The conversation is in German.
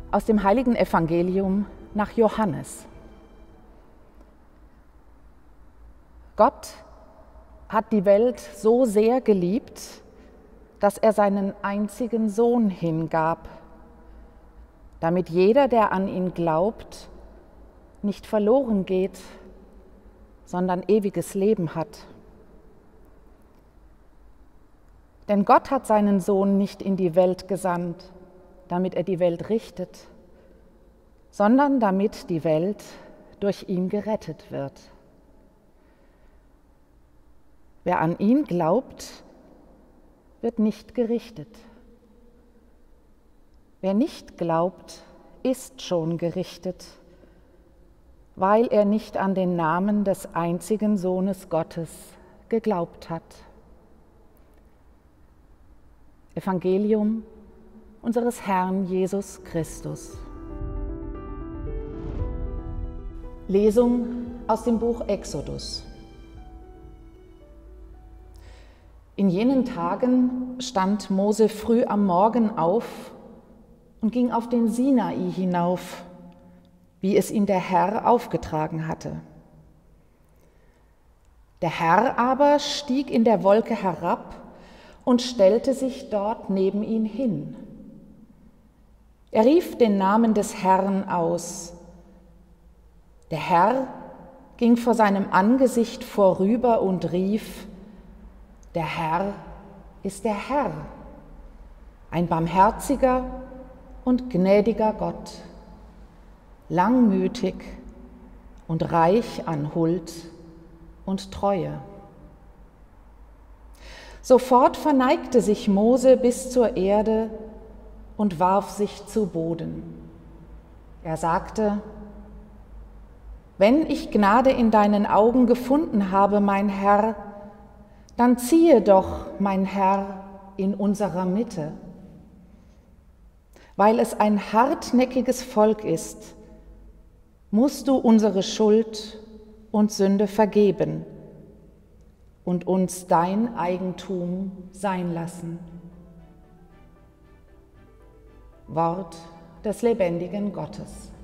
Aus dem heiligen Evangelium nach Johannes. Gott hat die Welt so sehr geliebt, dass er seinen einzigen Sohn hingab, damit jeder, der an ihn glaubt, nicht verloren geht, sondern ewiges Leben hat. Denn Gott hat seinen Sohn nicht in die Welt gesandt, damit er die Welt richtet, sondern damit die Welt durch ihn gerettet wird. Wer an ihn glaubt, wird nicht gerichtet. Wer nicht glaubt, ist schon gerichtet, weil er nicht an den Namen des einzigen Sohnes Gottes geglaubt hat. Evangelium unseres Herrn Jesus Christus. Lesung aus dem Buch Exodus. In jenen Tagen stand Mose früh am Morgen auf und ging auf den Sinai hinauf, wie es ihm der Herr aufgetragen hatte. Der Herr aber stieg in der Wolke herab und stellte sich dort neben ihn hin. Er rief den Namen des Herrn aus. Der Herr ging vor seinem Angesicht vorüber und rief: Der Herr ist der Herr, ein barmherziger und gnädiger Gott, langmütig und reich an Huld und Treue. Sofort verneigte sich Mose bis zur Erde und warf sich zu Boden. Er sagte: Wenn ich Gnade in deinen Augen gefunden habe, mein Herr, dann ziehe doch, mein Herr, in unserer Mitte. Weil es ein hartnäckiges Volk ist, musst du unsere Schuld und Sünde vergeben und uns dein Eigentum sein lassen. Wort des lebendigen Gottes.